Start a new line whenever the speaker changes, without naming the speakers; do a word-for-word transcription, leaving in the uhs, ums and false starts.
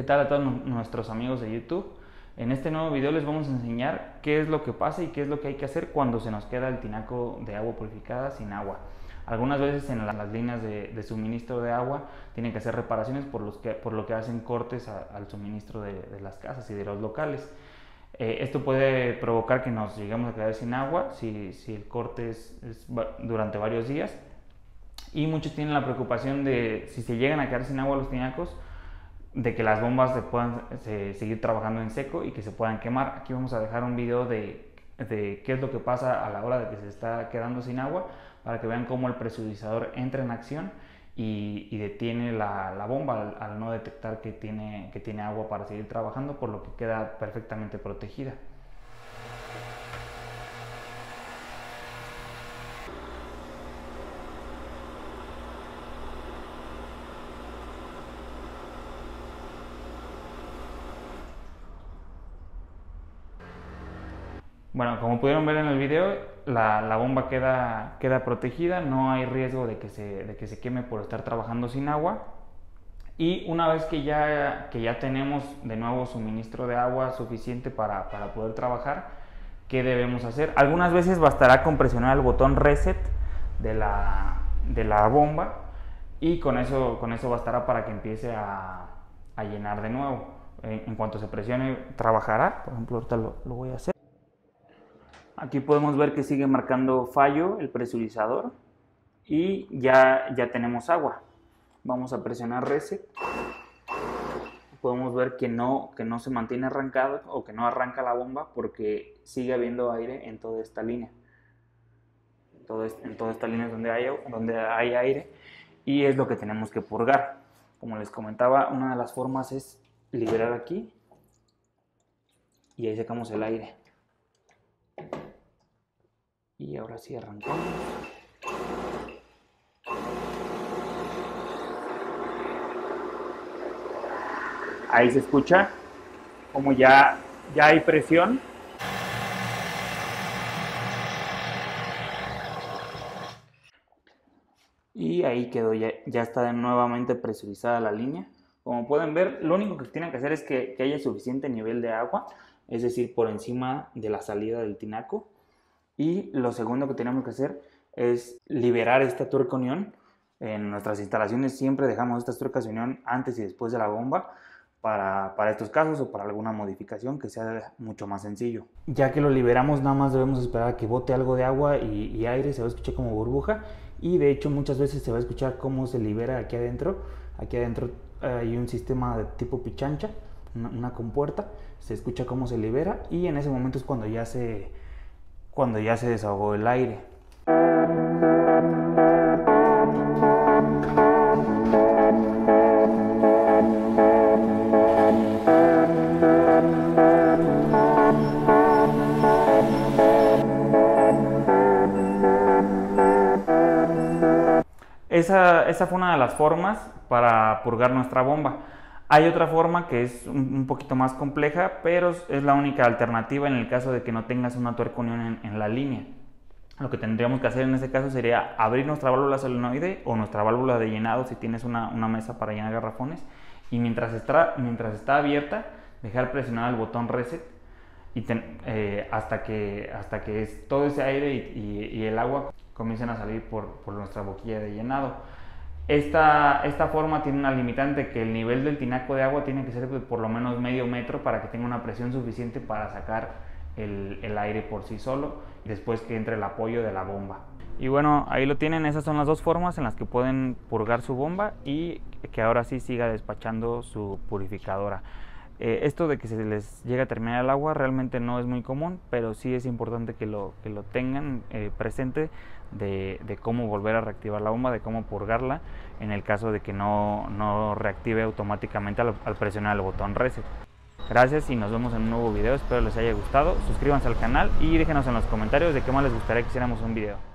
¿Qué tal a todos nuestros amigos de YouTube? En este nuevo video les vamos a enseñar qué es lo que pasa y qué es lo que hay que hacer cuando se nos queda el tinaco de agua purificada sin agua. Algunas veces en las líneas de, de suministro de agua tienen que hacer reparaciones por, los que, por lo que hacen cortes a, al suministro de, de las casas y de los locales. Eh, esto puede provocar que nos lleguemos a quedar sin agua si, si el corte es, es durante varios días. Y muchos tienen la preocupación de si se llegan a quedar sin agua los tinacos, de que las bombas se puedan se, seguir trabajando en seco y que se puedan quemar. Aquí vamos a dejar un video de, de qué es lo que pasa a la hora de que se está quedando sin agua, para que vean cómo el presurizador entra en acción y, y detiene la, la bomba al, al no detectar que tiene, que tiene agua para seguir trabajando, por lo que queda perfectamente protegida. Bueno, como pudieron ver en el video, la, la bomba queda, queda protegida, no hay riesgo de que, se, de que se queme por estar trabajando sin agua. Y una vez que ya, que ya tenemos de nuevo suministro de agua suficiente para, para poder trabajar, ¿qué debemos hacer? Algunas veces bastará con presionar el botón reset de la, de la bomba y con eso, con eso bastará para que empiece a, a llenar de nuevo. En, en cuanto se presione, trabajará. Por ejemplo, ahorita lo, lo voy a hacer. Aquí podemos ver que sigue marcando fallo el presurizador y ya, ya tenemos agua. Vamos a presionar reset. Podemos ver que no, que no se mantiene arrancado o que no arranca la bomba porque sigue habiendo aire en toda esta línea. Todo este, en toda esta línea es donde hay, donde hay aire y es lo que tenemos que purgar. Como les comentaba, una de las formas es liberar aquí y ahí sacamos el aire. Y ahora sí arrancamos. Ahí se escucha como ya, ya hay presión. Y ahí quedó, ya, ya está nuevamente presurizada la línea. Como pueden ver, lo único que tienen que hacer es que, que haya suficiente nivel de agua, es decir, por encima de la salida del tinaco. Y lo segundo que tenemos que hacer es liberar esta tuerca unión. En nuestras instalaciones siempre dejamos estas tuercas de unión antes y después de la bomba para, para estos casos o para alguna modificación que sea mucho más sencillo. Ya que lo liberamos, nada más debemos esperar a que bote algo de agua y, y aire, se va a escuchar como burbuja y de hecho muchas veces se va a escuchar cómo se libera aquí adentro. Aquí adentro hay un sistema de tipo pichancha, una, una compuerta, se escucha cómo se libera y en ese momento es cuando ya se... cuando ya se desahogó el aire. Esa, esa fue una de las formas para purgar nuestra bomba. Hay otra forma que es un, un poquito más compleja, pero es la única alternativa en el caso de que no tengas una tuerca unión en, en la línea. Lo que tendríamos que hacer en este caso sería abrir nuestra válvula solenoide o nuestra válvula de llenado si tienes una, una mesa para llenar garrafones, y mientras está, mientras está abierta dejar presionado el botón reset y ten, eh, hasta que, hasta que es, todo ese aire y, y, y el agua comiencen a salir por, por nuestra boquilla de llenado. Esta, esta forma tiene una limitante, que el nivel del tinaco de agua tiene que ser de por lo menos medio metro para que tenga una presión suficiente para sacar el, el aire por sí solo y después que entre el apoyo de la bomba. Y bueno, ahí lo tienen, esas son las dos formas en las que pueden purgar su bomba y que ahora sí siga despachando su purificadora. Eh, esto de que se les llegue a terminar el agua realmente no es muy común, pero sí es importante que lo, que lo tengan eh, presente de, de cómo volver a reactivar la bomba, de cómo purgarla en el caso de que no, no reactive automáticamente al, al presionar el botón reset. Gracias y nos vemos en un nuevo video, espero les haya gustado. Suscríbanse al canal y déjenos en los comentarios de qué más les gustaría que hiciéramos un video.